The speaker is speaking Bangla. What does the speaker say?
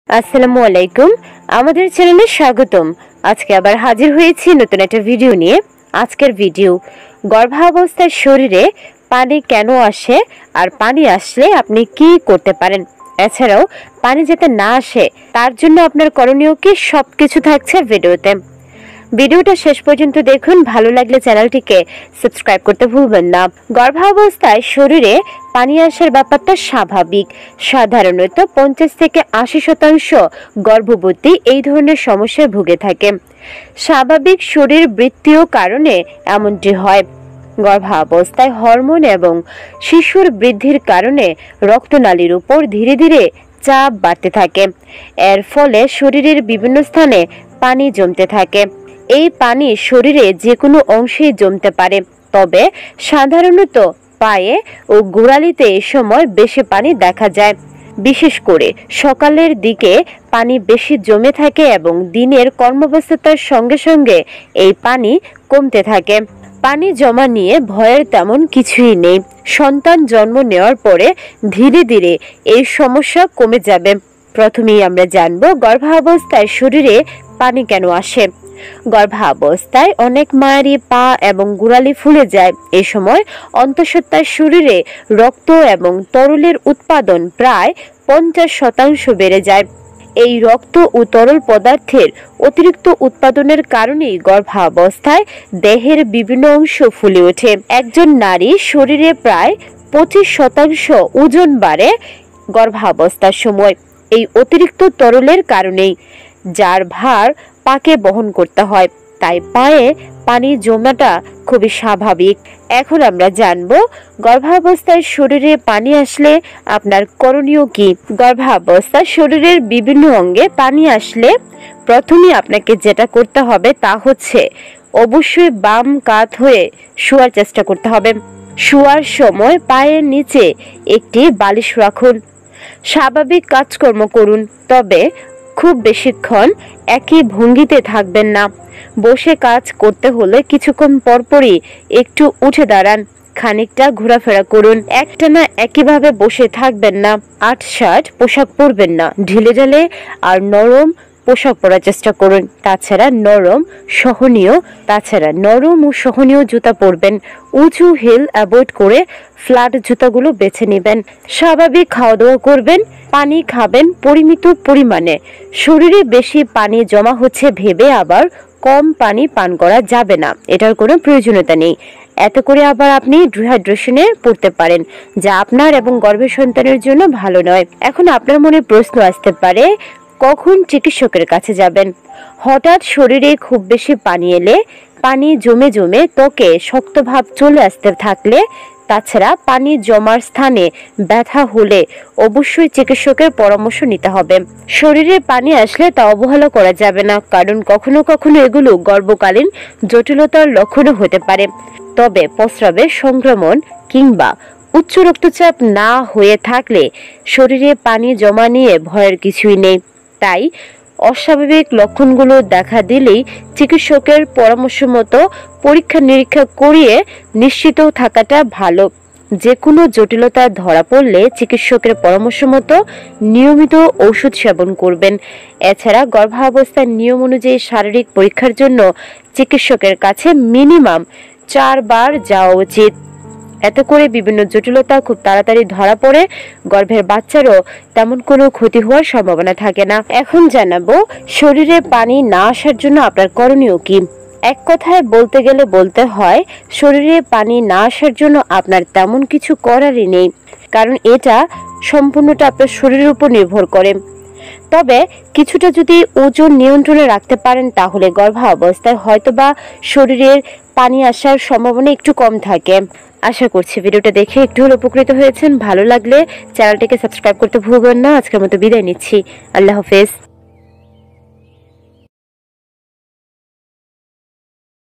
আসসালামু আলাইকুম। আমাদের চ্যানেলে স্বাগতম। আজকে আবার হাজির হয়েছি নতুন একটা ভিডিও নিয়ে। আজকের ভিডিও, গর্ভাবস্থায় শরীরে পানি কেন আসে আর পানি আসলে আপনি কি করতে পারেন, এছাড়াও পানি যাতে না আসে তার জন্য আপনার করণীয় কি, সবকিছু থাকছে ভিডিওতে। ভিডিওটা শেষ পর্যন্ত দেখুন। ভালো লাগলে চ্যানেলটিকে সাবস্ক্রাইব করতে ভুলবেন না। গর্ভাবস্থায় শরীরে পানি আসার ব্যাপারটা স্বাভাবিক। সাধারণত 50 থেকে 80% গর্ভবতী এই ধরনের সমস্যায় ভুগে থাকে। স্বাভাবিক শরীর বৃত্তীয় কারণে এমনটি হয়। গর্ভাবস্থায় হরমোন এবং শিশুর বৃদ্ধির কারণে রক্তনালীর উপর ধীরে ধীরে চাপ বাড়তে থাকে। এর ফলে শরীরের বিভিন্ন স্থানে পানি জমতে থাকে। এই পানি শরীরে যে কোনো অংশেই জমতে পারে, তবে সাধারণত পায়ে ও গোড়ালিতে এই সময় বেশি পানি দেখা যায়। বিশেষ করে সকালের দিকে পানি বেশি জমে থাকে এবং দিনের কর্মব্যস্ততার সঙ্গে সঙ্গে এই পানি কমতে থাকে। পানি জমা নিয়ে ভয়ের তেমন কিছুই নেই। সন্তান জন্ম নেওয়ার পরে ধীরে ধীরে এই সমস্যা কমে যাবে। প্রথমেই আমরা জানব গর্ভাবস্থায় শরীরে পানি কেন আসে। গর্ভাবস্থায় অনেক মায়েরই পা এবং গোড়ালি ফুলে যায়। এই সময় অন্তঃসত্ত্বার শরীরে রক্ত এবং তরলের উৎপাদন প্রায় 50% বেড়ে যায়। এই রক্ত ও তরল পদার্থের অতিরিক্ত উৎপাদনের কারণেই গর্ভাবস্থায় দেহের বিভিন্ন অংশ ফুলে ওঠে। একজন নারী শরীরে প্রায় 25% ওজন বাড়ে গর্ভাবস্থার সময় এই অতিরিক্ত তরলের কারণেই, যার ভার পাকে বহন করতে হয়। তাই পায়ে পানি জমাটা খুবই স্বাভাবিক। এখন আমরা জানব গর্ভাবস্থায় শরীরে পানি আসলে আপনার করণীয় কি। গর্ভাবস্থায় শরীরের বিভিন্ন অঙ্গে পানি আসলে প্রথমে আপনাকে যেটা করতে হবে তা হচ্ছে অবশ্যই বাম কাত হয়ে শোয়ার চেষ্টা করতে হবে। শোয়ার সময় পায়ের নিচে একটি বালিশ রাখুন। স্বাভাবিক কাজকর্ম করুন, তবে খুব বেশিক্ষণ একই ভঙ্গিতে থাকবেন না। বসে কাজ করতে হলে কিছুক্ষণ পরপরই একটু উঠে দাঁড়ান, খানিকটা ঘোরাফেরা করুন। একটানা একইভাবে বসে থাকবেন না। আঁটসাঁট পোশাক পরবেন না। ঢিলেঢালে আর নরম পোশাক পরার চেষ্টা করুন। তাছাড়া নরম ও সহনীয় জুতা পরবেন। উঁচু হিল অ্যাভয়েড করে ফ্ল্যাট জুতাগুলো বেছে নেবেন। স্বাভাবিক খাওয়া দাওয়া করবেন। পানি খাবেন পরিমিত পরিমাণে। শরীরে বেশি পানি জমা হচ্ছে ভেবে আবার কম পানি পান করা যাবে না, এটার কোনো প্রয়োজনীয়তা নেই। এতে করে আবার আপনি ডিহাইড্রেশনে পড়তে পারেন, যা আপনার এবং গর্ভের সন্তানের জন্য ভালো নয়। এখন আপনার মনে প্রশ্ন আসতে পারে, কখন চিকিৎসকের কাছে যাবেন? হঠাৎ শরীরে খুব বেশি পানি এলে, পানি জমে জমে ত্বকে শক্ত ভাব চলে আসতে থাকলে, তাছাড়া পানি জমার স্থানে ব্যথা হলে অবশ্যই চিকিৎসকের পরামর্শ নিতে হবে। শরীরে পানি আসলে তা অবহেলা করা যাবে না, কারণ কখনো কখনো এগুলো গর্ভকালীন জটিলতার লক্ষণও হতে পারে। তবে প্রস্রাবের সংক্রমণ কিংবা উচ্চ রক্তচাপ না হয়ে থাকলে শরীরে পানি জমা নিয়ে ভয়ের কিছুই নেই। তাই অস্বাভাবিক লক্ষণগুলো দেখা দিলেই চিকিৎসকের পরামর্শ মতো পরীক্ষা নিরীক্ষা করিয়ে নিশ্চিত থাকাটা ভালো। যে কোনো জটিলতা ধরা পড়লে চিকিৎসকের পরামর্শ মতো নিয়মিত ঔষধ সেবন করবেন। এছাড়া গর্ভাবস্থার নিয়ম অনুযায়ী শারীরিক পরীক্ষার জন্য চিকিৎসকের কাছে মিনিমাম 4 বার যাওয়া উচিত। এতে করে বিভিন্ন জটিলতা খুব তাড়াতাড়ি ধরা পড়ে গর্ভের বাচ্চারও তেমন কোনো ক্ষতি হওয়ার সম্ভাবনা থাকে না। এখন জানাবো শরীরে পানি না আসার জন্য আপনার করণীয় কি। এক কথায় বলতে গেলে বলতে হয়, শরীরে পানি না আসার জন্য আপনার তেমন কিছু করারই নেই, কারণ এটা সম্পূর্ণটা আপনার শরীরের উপর নির্ভর করে। তবে কিছুটা যদি ওজন নিয়ন্ত্রণে রাখতে পারেন তাহলে গর্ভাবস্থায় হয়তোবা শরীরের পানি আসার সম্ভাবনা একটু কম থাকে। আশা করছি ভিডিওটা দেখে একটু হলে উপকৃত হয়েছেন। ভালো লাগলে চ্যানেলটিকে সাবস্ক্রাইব করতে ভুলবেন না। আজকের মতো বিদায় নিচ্ছি। আল্লাহ হাফেজ।